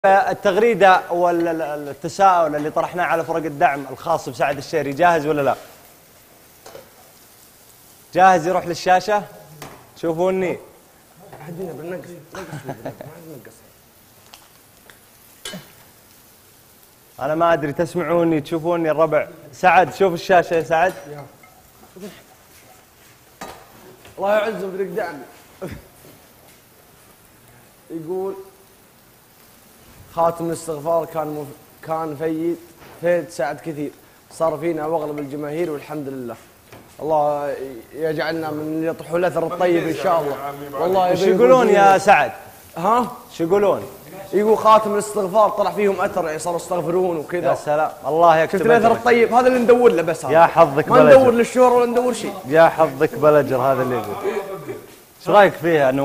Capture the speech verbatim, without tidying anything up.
التغريدة والتساؤل اللي طرحناه على فرق الدعم الخاص بسعد الشهري جاهز ولا لا؟ جاهز يروح للشاشة؟ شوفوني. حدينا بالنقص نقص. أنا ما أدري تسمعوني تشوفوني الربع. سعد شوف الشاشة يا سعد. الله يعزهم فريق دعم. يقول خاتم الاستغفار كان مف... كان فيد فيد ساعد كثير، صار فينا واغلب الجماهير والحمد لله. الله يجعلنا من اللي يطيحوا الاثر الطيب ان شاء الله. والله وش يقولون يا سعد؟ ها؟ شو يقولون؟ يقول خاتم الاستغفار طلع فيهم اثر، يعني صاروا يستغفرون وكذا. يا سلام الله يكتب. شفت الاثر الطيب هذا اللي ندور له بس. هذا يا حظك ما ندور للشهرة ولا ندور شيء. يا حظك بلجر هذا اللي يقول. ايش رايك فيها؟